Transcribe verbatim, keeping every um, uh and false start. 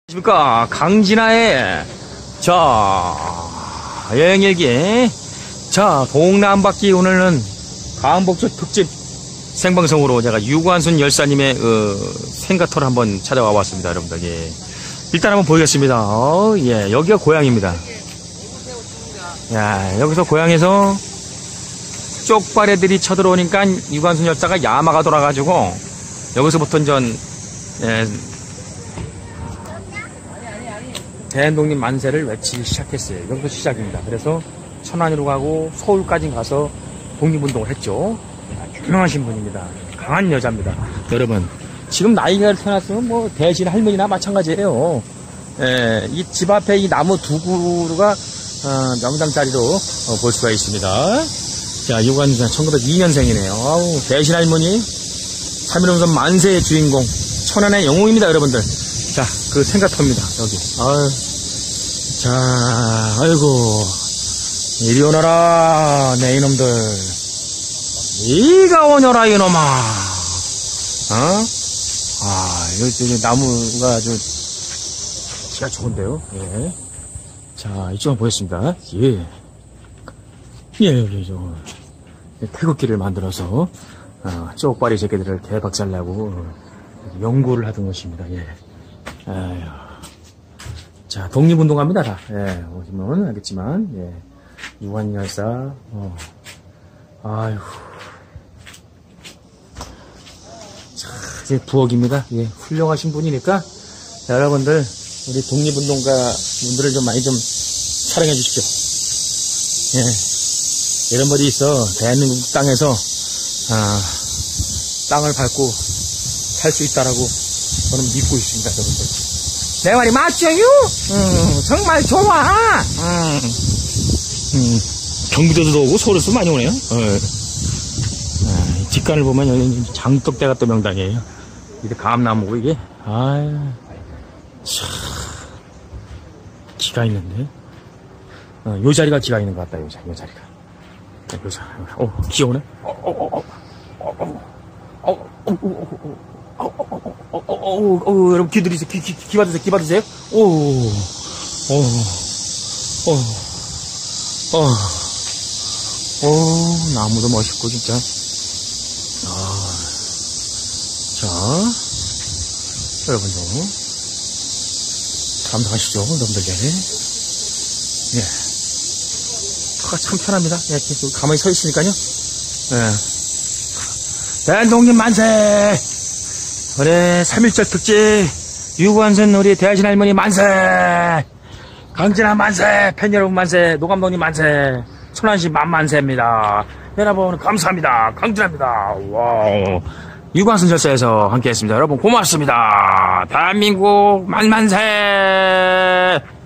안녕하십니까. 강진아의 자 여행일기 자 동남바퀴. 오늘은 광복절 특집 생방송으로 제가 유관순 열사님의 어, 생가터를 한번 찾아와 봤습니다. 여러분들, 예. 일단 한번 보겠습니다. 어, 예, 여기가 고향입니다. 야, 여기서 고향에서 쪽발애들이 쳐들어오니까 유관순 열사가 야마가 돌아가지고 여기서부터 전 예, 대한독립 만세를 외치기 시작했어요. 여기서 시작입니다. 그래서 천안으로 가고 서울까지 가서 독립운동을 했죠. 유명하신 분입니다. 강한 여자입니다. 여러분, 지금 나이가 태어났으면 뭐 대신 할머니나 마찬가지예요. 예, 이 집 앞에 이 나무 두 그루가 어, 명당자리로 어, 볼 수가 있습니다. 자, 유관순 천구백이 년생이네요. 아우, 대신 할머니, 삼일오선 만세의 주인공, 천안의 영웅입니다, 여러분들. 자, 그 생가터입니다, 여기. 아유. 자, 아이고. 이리 오너라, 내 이놈들. 이가 오너라, 이놈아. 어? 아, 여기 나무가 아주, 기가 좋은데요? 예. 자, 이쪽 한번 보겠습니다. 예. 예, 여기, 저, 태극기를 만들어서, 어, 쪽발이 새끼들을 개박살나고, 연구를 하던 것입니다, 예. 아유. 자, 독립운동합니다, 다. 예, 오시면 알겠지만, 예. 유관 열사, 어. 아유. 자, 이제 부엌입니다. 예, 훌륭하신 분이니까, 자, 여러분들, 우리 독립운동가 분들을 좀 많이 좀 사랑해 주십시오. 예. 이런 말이 있어. 대한민국 땅에서, 아, 땅을 밟고 살 수 있다라고 저는 믿고 있습니다, 여러분들. 내 말이 맞죠요? 음, 정말 좋아. 음, 음, 경기도도 오고 서울에서 많이 오네요. 어. 아, 뒷간을 보면 여기 장독대가 또 명당이에요. 이게 감나무고 이게. 아유, 참 기가 있는데. 어, 요 자리가 기가 있는 것 같다. 요, 요 자리가. 요 자리. 어, 귀여우네. 어, 어, 어, 어, 어, 어, 어, 어, 어. 어, 어, 어, 어, 어, 어, 어, 여러분, 귀 들이세요. 귀, 귀, 귀 받으세요. 귀 받으세요. 오, 어, 어, 어, 어, 나무도 멋있고, 진짜. 아, 자, 여러분들, 감당하시죠, 여러분들. 예. 터가 참 편합니다. 예, 가만히 서 있으니까요. 예. 대한독립 만세! 그래, 삼일절 특집, 유관순 우리 대하신 할머니 만세! 강진아 만세! 팬 여러분 만세! 노감독님 만세! 천안시 만만세입니다. 여러분, 감사합니다. 강진아입니다. 와우. 유관순 절사에서 함께 했습니다. 여러분, 고맙습니다. 대한민국 만만세!